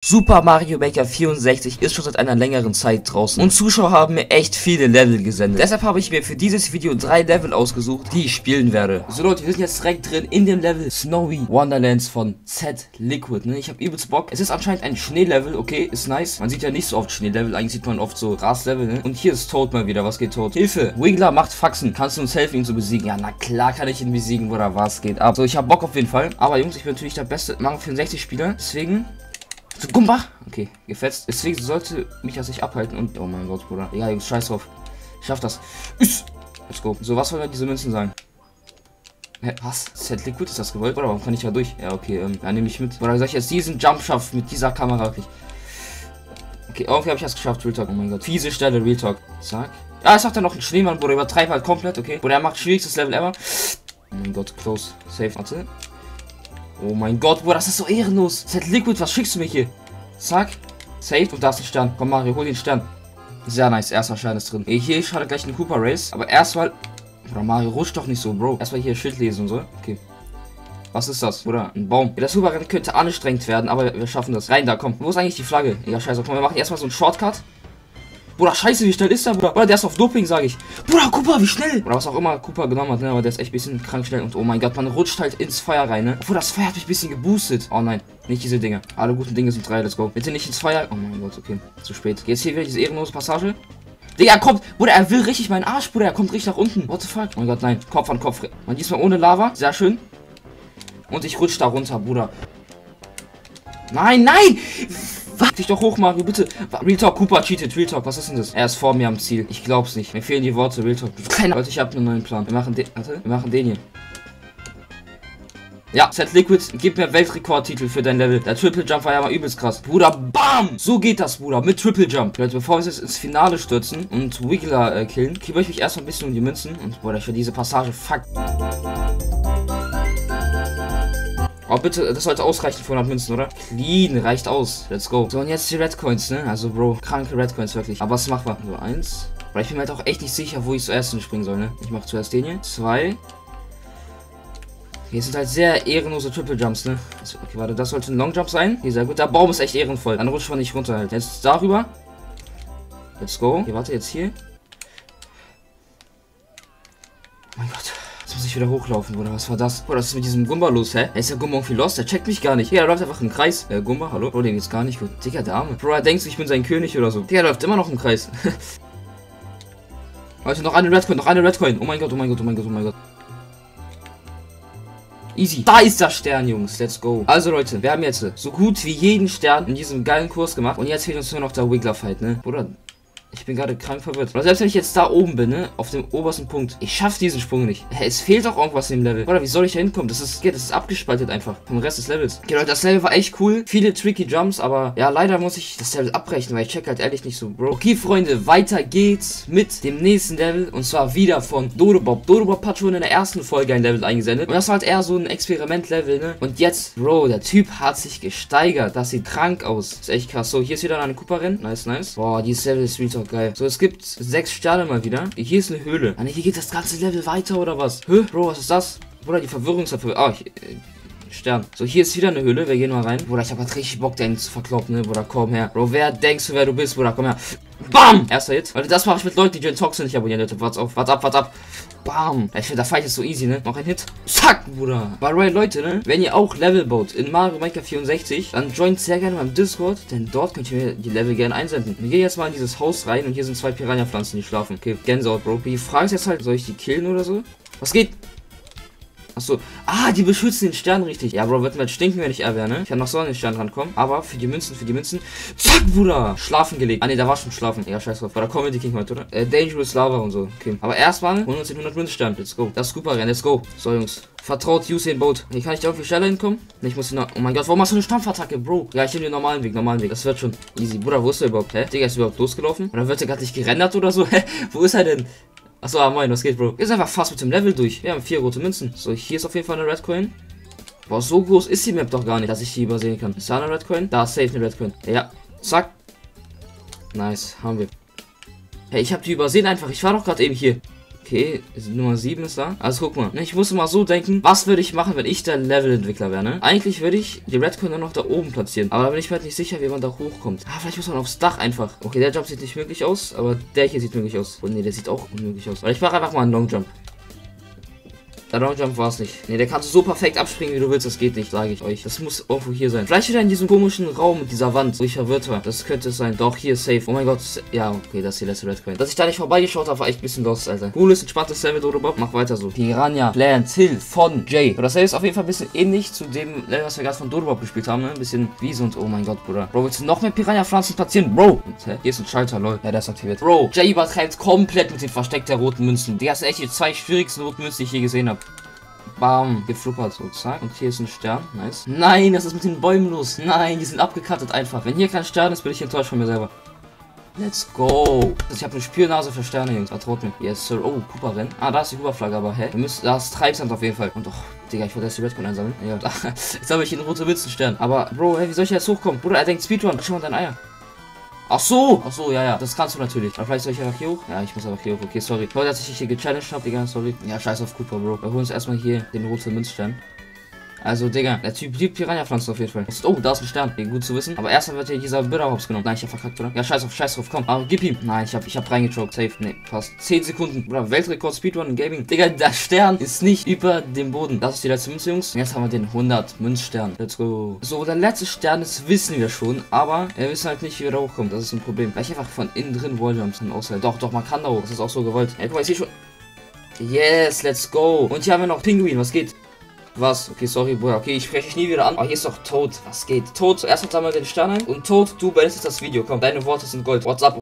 Super Mario Maker 64 ist schon seit einer längeren Zeit draußen und Zuschauer haben mir echt viele Level gesendet. Deshalb habe ich mir für dieses Video 3 Level ausgesucht, die ich spielen werde. So Leute, wir sind jetzt direkt drin in dem Level Snowy Wonderlands von Z Liquid, ne? Ich habe übelst Bock. Es ist anscheinend ein Schneelevel, okay, ist nice. Man sieht ja nicht so oft Schneelevel, eigentlich sieht man oft so Graslevel, ne? Und hier ist Toad mal wieder, was geht Toad? Hilfe, Wiggler macht Faxen. Kannst du uns helfen, ihn zu besiegen? Ja, na klar kann ich ihn besiegen, oder was geht ab? So, ich habe Bock auf jeden Fall. Aber Jungs, ich bin natürlich der beste Mario 64 Spieler, deswegen... So, Gumba! Okay, gefetzt. Deswegen sollte mich das nicht abhalten und... Oh mein Gott, Bruder. Ja, Jungs, scheiß drauf. Ich schaff das. Let's go. So, was wollen diese Münzen sagen? Hä, was? Z Liquid, ist das gewollt? Oder warum kann ich ja durch? Ja, okay, ja, nehme ich mit. Oder soll ich jetzt diesen Jump schaffen mit dieser Kamera wirklich? Okay, irgendwie habe ich das geschafft, Real Talk. Oh mein Gott. Fiese Stelle, Real Talk. Zack. Ja, ich dachte noch ein Schneemann, Bruder. Übertreibt halt komplett, okay? Bruder, er macht schwierigstes Level ever. Oh mein Gott, close. Safe. Warte. Oh mein Gott, Bruder, das ist so ehrenlos. Z Liquid, was schickst du mich hier? Zack. Safe. Und da ist ein Stern. Komm, Mario, hol den Stern. Sehr nice. Erster Stern ist drin. Hier schadet gleich ein Cooper Race. Aber erstmal... Bruder, Mario, rutscht doch nicht so, Bro. Erstmal hier Schild lesen und so. Okay. Was ist das? Bruder, ein Baum. Das Superrennen könnte anstrengend werden, aber wir schaffen das. Rein da, komm. Wo ist eigentlich die Flagge? Ja, scheiße. Komm, wir machen erstmal so einen Shortcut. Bruder, scheiße, wie schnell ist der, Bruder? Bruder, der ist auf Doping, sage ich. Bruder, Cooper, wie schnell? Oder was auch immer Cooper genommen hat, ne? Aber der ist echt ein bisschen krank schnell. Und oh mein Gott, man rutscht halt ins Feuer rein, ne? Obwohl, das Feuer hat mich ein bisschen geboostet. Oh nein, nicht diese Dinge. Alle guten Dinge sind 3, let's go. Bitte nicht ins Feuer. Oh mein Gott, okay. Zu spät. Jetzt hier wieder diese ehrenlose Passage. Digga, er kommt. Bruder, er will richtig meinen Arsch, Bruder. Er kommt richtig nach unten. What the fuck? Oh mein Gott, nein. Kopf an Kopf. Man diesmal ohne Lava. Sehr schön. Und ich rutsch da runter, Bruder. Nein, nein! Warte dich doch hoch, Mario, bitte. Real Talk, Cooper cheatet. Real Talk, was ist denn das? Er ist vor mir am Ziel. Ich glaub's nicht. Mir fehlen die Worte, Real Talk. Kleiner. Leute, ich hab einen neuen Plan. Wir machen den. Warte, wir machen den hier. Ja, Z Liquid, gib mir Weltrekordtitel für dein Level. Der Triple Jump war ja mal übelst krass. Bruder, BAM! So geht das, Bruder, mit Triple Jump. Leute, bevor wir jetzt ins Finale stürzen und Wiggler killen, kümmere ich mich erstmal ein bisschen um die Münzen. Und Bruder, ich will diese Passage, fuck. Oh, bitte, das sollte ausreichen für 100 Münzen, oder? Clean, reicht aus. Let's go. So, und jetzt die Red Coins, ne? Also, Bro, kranke Red Coins, wirklich. Aber was machen wir? So, 1. Weil ich bin mir halt auch echt nicht sicher, wo ich zuerst hinspringen soll, ne? Ich mache zuerst den hier. 2. Hier sind halt sehr ehrenlose Triple Jumps, ne? Okay, warte, das sollte ein Long Jump sein. Hier, sehr gut. Der Baum ist echt ehrenvoll. Dann rutscht man nicht runter halt. Jetzt darüber. Let's go. Hier, warte, jetzt hier. Oh mein Gott. Jetzt muss ich wieder hochlaufen, Bruder. Was war das? Bruder, was ist mit diesem Gumba los, hä? Er ist ja Gumba irgendwie lost. Der checkt mich gar nicht. Ja, er läuft einfach im Kreis. Gumba, hallo? Bro, den geht's gar nicht gut. Digga, der Arme. Bro, er denkt, ich bin sein König oder so. Digga, er läuft immer noch im Kreis. Leute, noch eine Red Coin, noch eine Red Coin. Oh mein Gott, oh mein Gott, oh mein Gott, oh mein Gott. Easy. Da ist der Stern, Jungs. Let's go. Also, Leute, wir haben jetzt so gut wie jeden Stern in diesem geilen Kurs gemacht. Und jetzt fehlt uns nur noch der Wiggler-Fight, ne? Bruder, ich bin gerade krank verwirrt. Aber selbst wenn ich jetzt da oben bin, ne? Auf dem obersten Punkt. Ich schaffe diesen Sprung nicht. Es fehlt doch irgendwas im Level. Oder wie soll ich da hinkommen? Das ist abgespaltet einfach. Vom Rest des Levels. Okay, Leute, das Level war echt cool. Viele tricky Jumps, aber ja, leider muss ich das Level abbrechen, weil ich check halt ehrlich nicht so, Bro. Okay, Freunde, weiter geht's mit dem nächsten Level. Und zwar wieder von Dodobob. Dodobob hat schon in der ersten Folge ein Level eingesendet. Und das war halt eher so ein Experiment-Level, ne? Und jetzt, Bro, der Typ hat sich gesteigert. Das sieht krank aus. Das ist echt krass. So, hier ist wieder eine Cooper-Rennen. Nice, nice. Boah, dieses Level ist wirklich geil. So, es gibt 6 Sterne mal wieder. Hier ist eine Höhle. Ah, ne, hier geht das ganze Level weiter oder was? Hä? Bro, was ist das? Bruder, die Verwirrung ist dafür. Ah, Stern. So, hier ist wieder eine Höhle. Wir gehen mal rein. Bruder, ich habe halt richtig Bock, den zu verkloppen, ne? Bruder, komm her. Bro, wer denkst du, wer du bist, Bruder? Komm her. Bam! Erster Hit. Leute, das mache ich mit Leuten, die Gen Toxin nicht abonnieren, Leute. Warte auf, warte ab, warte ab. Bam! Ich finde, der Fight ist so easy, ne? Noch ein Hit. Zack, Bruder. By the way, Leute, ne? Wenn ihr auch Level baut in Mario Maker 64, dann joint sehr gerne beim Discord, denn dort könnt ihr mir die Level gerne einsenden. Wir gehen jetzt mal in dieses Haus rein und hier sind 2 Piranha-Pflanzen, die schlafen. Okay, Gänsehaut, Bro. Die Frage ist jetzt halt, soll ich die killen oder so? Was geht? Achso. Ah, die beschützen den Stern richtig. Ja, Bro, wird mir halt stinken, wenn ich er wäre, ne? Ich kann noch so an den Stern rankommen. Aber für die Münzen. Zack, Bruder. Schlafen gelegt. Ah, ne, da war schon schlafen. Ja, scheiß drauf. War der Comedy King heute, oder? Dangerous Lava und so. Okay. Aber erstmal holen wir uns den 100 Münzen Stern. Let's go. Das ist super, Rennen. Let's go. So, Jungs. Vertraut Usain Bolt. Hier kann ich da irgendwie schneller hinkommen? Ne, ich muss noch. Oh mein Gott, warum hast du eine Stampfattacke, Bro? Ja, ich nehme den normalen Weg. Das wird schon easy. Bruder, wo ist der überhaupt? Hä? Digga, ist überhaupt losgelaufen? Oder wird er gerade nicht gerendert oder so? Hä? Wo ist er denn? Achso, moin, was geht, Bro? Wir sind einfach fast mit dem Level durch. Wir haben 4 rote Münzen. So, hier ist auf jeden Fall eine Red Coin. Boah, so groß ist die Map doch gar nicht, dass ich die übersehen kann. Ist da eine Red Coin? Da ist safe eine Red Coin. Ja, zack. Nice, haben wir. Hey, ich habe die übersehen einfach. Ich war doch gerade eben hier. Okay, Nummer 7 ist da. Also guck mal, ich muss mal so denken, was würde ich machen, wenn ich der Levelentwickler wäre, ne? Eigentlich würde ich die Redcoin dann noch da oben platzieren. Aber da bin ich mir halt nicht sicher, wie man da hochkommt. Ah, vielleicht muss man aufs Dach einfach. Okay, der Jump sieht nicht möglich aus, aber der hier sieht möglich aus. Oh ne, der sieht auch unmöglich aus. Weil ich mache einfach mal einen Long Jump. Der Long Jump war es nicht. Ne, der kannst du so perfekt abspringen, wie du willst. Das geht nicht, sage ich euch. Das muss irgendwo hier sein. Vielleicht wieder in diesem komischen Raum mit dieser Wand, wo ich verwirrt war. Das könnte es sein. Doch, hier ist safe. Oh mein Gott. Ja, okay, das ist die letzte Redcoin. Dass ich da nicht vorbeigeschaut habe, war echt ein bisschen lost, Alter. Cooles, entspanntes Level, Dodo. Mach weiter so. Piranha Plant Hill von Jay. So, das Level ist auf jeden Fall ein bisschen ähnlich zu dem Level, was wir gerade von Dodo gespielt haben, ne? Ein bisschen wie so und oh mein Gott, Bruder. Bro, willst du noch mehr Piranha-Pflanzen platzieren? Bro! Und, hä? Hier ist ein Schalter, lol. Ja, der ist aktiviert. Bro, Jay übertreibt komplett mit dem Versteck der roten Münzen. Die hast echt die 2 schwierigsten roten Münzen, die ich je gesehen habe. Bam, gefluppert so, zack. Und hier ist ein Stern, nice. Nein, das ist mit den Bäumen los. Nein, die sind abgekattet einfach. Wenn hier kein Stern ist, bin ich enttäuscht von mir selber. Let's go. Ich habe eine Spürnase für Sterne, Jungs. Vertraut mir. Yes, Sir. Oh, Cooper rennen. Ah, da ist die Cooper-Flagge, aber hä? Da ist Treibsand auf jeden Fall. Und doch, Digga, ich wollte erst die Redcoin einsammeln. Ja, jetzt habe ich hier einen roten Münzenstern. Aber, Bro, hey, wie soll ich jetzt hochkommen? Bruder, er denkt Speedrun. Schau mal dein Eier. Ach so, ja, das kannst du natürlich. Aber vielleicht soll ich einfach hier hoch? Ja, ich muss einfach hier hoch. Okay, sorry. Leute, dass ich dich hier gechallenged habe, Digga, sorry. Ja, scheiß auf Cooper, Bro. Wir holen uns erstmal hier den roten Münzstern. Also, Digga, der Typ liebt Piranha-Pflanzen auf jeden Fall. Oh, da ist ein Stern. Okay, gut zu wissen. Aber erstmal wird hier dieser Bitterhops genommen. Nein, ich hab verkackt, oder? Ja, scheiß drauf, komm. Aber gib ihm. Nein, ich hab reingetrockt. Safe. Nee, fast. 10 Sekunden. Oder Weltrekord Speedrun in Gaming. Digga, der Stern ist nicht über dem Boden. Das ist die letzte Münze, Jungs. Und jetzt haben wir den 100 Münzstern. Let's go. So, der letzte Stern, das wissen wir schon. Aber wir wissen halt nicht, wie wir da hochkommen. Das ist ein Problem. Weil ich einfach von innen drin Walljumps aushält. Doch, man kann da hoch. Das ist auch so gewollt. Ey, guck mal, ich sehe schon. Yes, let's go. Und hier haben wir noch Pinguin. Was geht? Was? Okay, sorry, Bruder. Okay, ich spreche dich nie wieder an. Oh, hier ist doch Toad. Was geht? Toad, erstmal sammeln wir den Stern ein. Und Toad, du beendest das Video. Komm, deine Worte sind Gold. What's up?